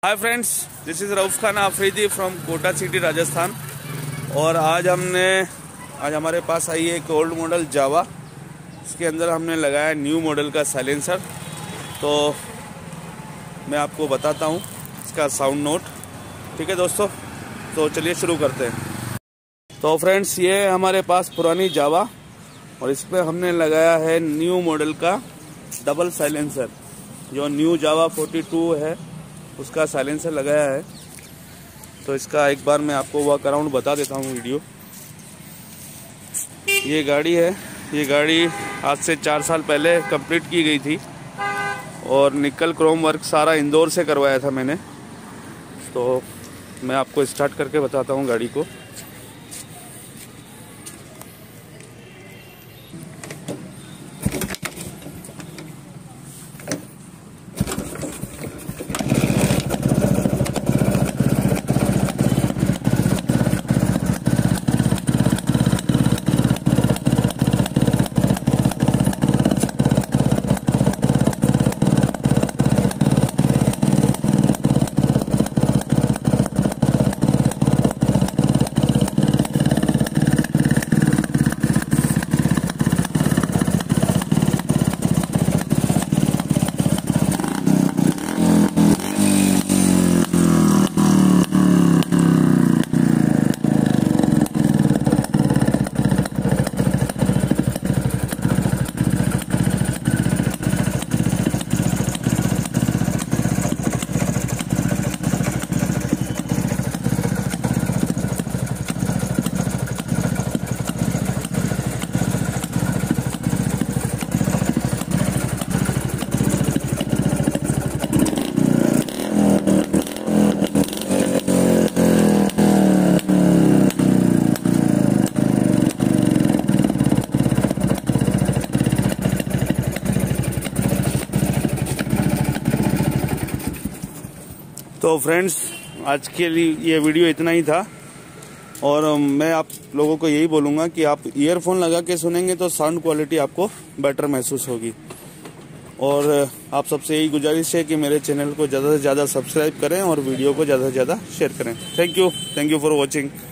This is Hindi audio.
Hi friends, this is Rauf Khan Afridi from Kota city Rajasthan. और आज हमारे पास आई है एक ओल्ड मॉडल जावा। इसके अंदर हमने लगाया न्यू मॉडल का साइलेंसर। तो मैं आपको बताता हूँ इसका साउंड नोट। ठीक है दोस्तों, तो चलिए शुरू करते हैं। तो फ्रेंड्स, ये हमारे पास पुरानी जावा और इस पर हमने लगाया है न्यू मॉडल का डबल साइलेंसर। जो न्यू जावा 42 है उसका साइलेंसर लगाया है। तो इसका एक बार मैं आपको वर्क अराउंड बता देता हूँ वीडियो। ये गाड़ी है, ये गाड़ी आज से 4 साल पहले कंप्लीट की गई थी और निकल क्रोम वर्क सारा इंदौर से करवाया था मैंने। तो मैं आपको स्टार्ट करके बताता हूँ गाड़ी को। तो फ्रेंड्स, आज के लिए ये वीडियो इतना ही था। और मैं आप लोगों को यही बोलूँगा कि आप ईयरफोन लगा के सुनेंगे तो साउंड क्वालिटी आपको बेटर महसूस होगी। और आप सबसे यही गुजारिश है कि मेरे चैनल को ज़्यादा से ज़्यादा सब्सक्राइब करें और वीडियो को ज़्यादा से ज़्यादा शेयर करें। Thank you for watching.